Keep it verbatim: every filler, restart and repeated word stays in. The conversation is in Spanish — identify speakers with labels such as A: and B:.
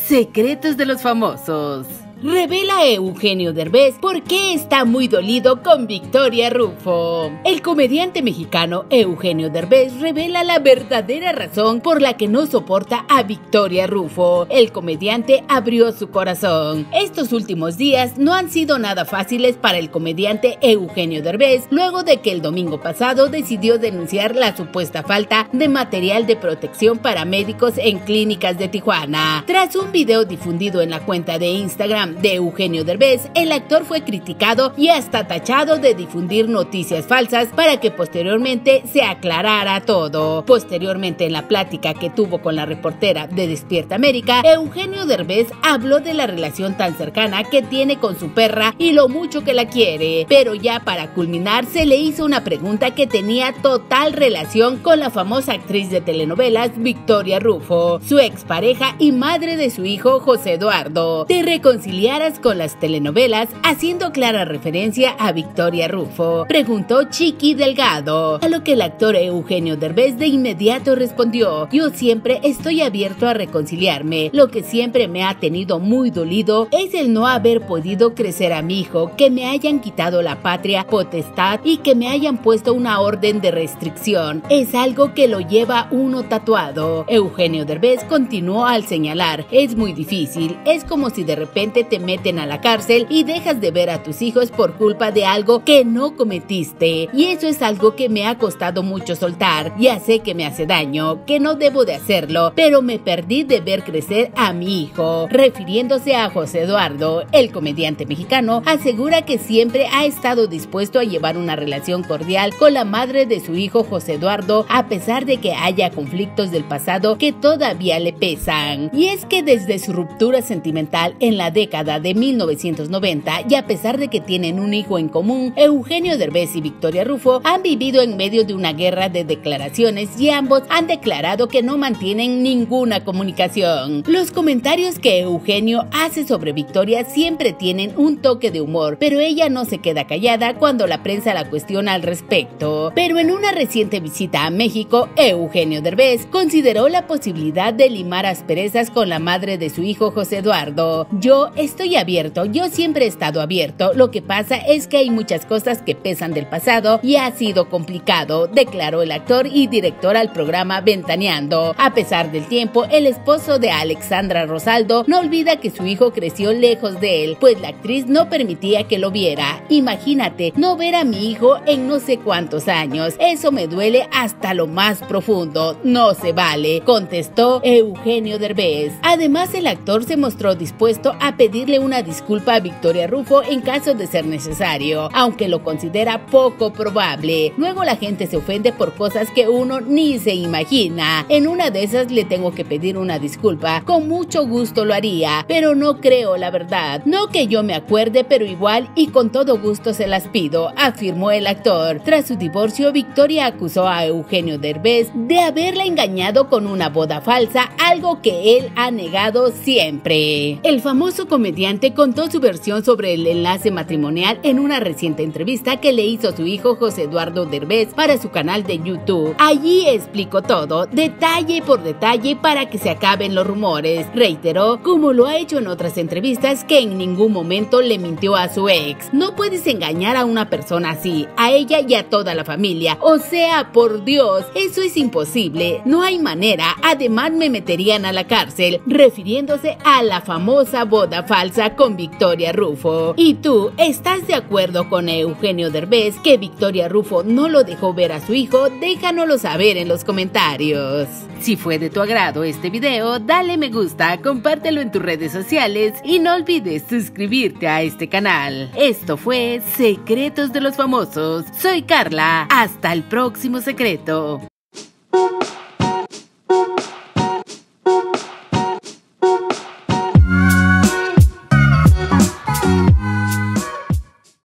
A: Secretos de los famosos.
B: Revela Eugenio Derbez por qué está muy dolido con Victoria Rufo. El comediante mexicano Eugenio Derbez revela la verdadera razón por la que no soporta a Victoria Rufo. El comediante abrió su corazón. Estos últimos días no han sido nada fáciles para el comediante Eugenio Derbez, luego de que el domingo pasado decidió denunciar la supuesta falta de material de protección para médicos en clínicas de Tijuana. Tras un video difundido en la cuenta de Instagram de Eugenio Derbez, el actor fue criticado y hasta tachado de difundir noticias falsas para que posteriormente se aclarara todo. Posteriormente, en la plática que tuvo con la reportera de Despierta América, Eugenio Derbez habló de la relación tan cercana que tiene con su perra y lo mucho que la quiere, pero ya para culminar se le hizo una pregunta que tenía total relación con la famosa actriz de telenovelas Victoria Rufo, su expareja y madre de su hijo José Eduardo. ¿Te reconciliaras con las telenovelas? Haciendo clara referencia a Victoria Rufo, preguntó Chiqui Delgado, a lo que el actor Eugenio Derbez de inmediato respondió: yo siempre estoy abierto a reconciliarme. Lo que siempre me ha tenido muy dolido es el no haber podido crecer a mi hijo, que me hayan quitado la patria potestad y que me hayan puesto una orden de restricción. Es algo que lo lleva uno tatuado. Eugenio Derbez continuó al señalar: es muy difícil, es como si de repente te meten a la cárcel y dejas de ver a tus hijos por culpa de algo que no cometiste, y eso es algo que me ha costado mucho soltar. Ya sé que me hace daño, que no debo de hacerlo, pero me perdí de ver crecer a mi hijo. Refiriéndose a José Eduardo, el comediante mexicano asegura que siempre ha estado dispuesto a llevar una relación cordial con la madre de su hijo José Eduardo, a pesar de que haya conflictos del pasado que todavía le pesan. Y es que desde su ruptura sentimental en la década de mil novecientos noventa, y a pesar de que tienen un hijo en común, Eugenio Derbez y Victoria Rufo han vivido en medio de una guerra de declaraciones y ambos han declarado que no mantienen ninguna comunicación. Los comentarios que Eugenio hace sobre Victoria siempre tienen un toque de humor, pero ella no se queda callada cuando la prensa la cuestiona al respecto. Pero en una reciente visita a México, Eugenio Derbez consideró la posibilidad de limar asperezas con la madre de su hijo José Eduardo. Yo estoy abierto, yo siempre he estado abierto, lo que pasa es que hay muchas cosas que pesan del pasado y ha sido complicado, declaró el actor y director al programa Ventaneando. A pesar del tiempo, el esposo de Alexandra Rosaldo no olvida que su hijo creció lejos de él, pues la actriz no permitía que lo viera. Imagínate, no ver a mi hijo en no sé cuántos años, eso me duele hasta lo más profundo, no se vale, contestó Eugenio Derbez. Además, el actor se mostró dispuesto a pedirle una disculpa a Victoria Rufo en caso de ser necesario, aunque lo considera poco probable. Luego la gente se ofende por cosas que uno ni se imagina. En una de esas le tengo que pedir una disculpa, con mucho gusto lo haría, pero no creo, la verdad. No que yo me acuerde, pero igual y con todo gusto se las pido, afirmó el actor. Tras su divorcio, Victoria acusó a Eugenio Derbez de haberla engañado con una boda falsa, algo que él ha negado siempre. El famoso comediante contó su versión sobre el enlace matrimonial en una reciente entrevista que le hizo su hijo José Eduardo Derbez para su canal de YouTube. Allí explicó todo, detalle por detalle, para que se acaben los rumores. Reiteró, como lo ha hecho en otras entrevistas, que en ningún momento le mintió a su ex. No puedes engañar a una persona así, a ella y a toda la familia. O sea, por Dios, eso es imposible, no hay manera. Además me meterían a la cárcel, refiriéndose a la famosa boda falsa con Victoria Rufo. ¿Y tú, estás de acuerdo con Eugenio Derbez que Victoria Rufo no lo dejó ver a su hijo? Déjanoslo saber en los comentarios.
A: Si fue de tu agrado este video, dale me gusta, compártelo en tus redes sociales y no olvides suscribirte a este canal. Esto fue Secretos de los Famosos. Soy Carla. Hasta el próximo secreto.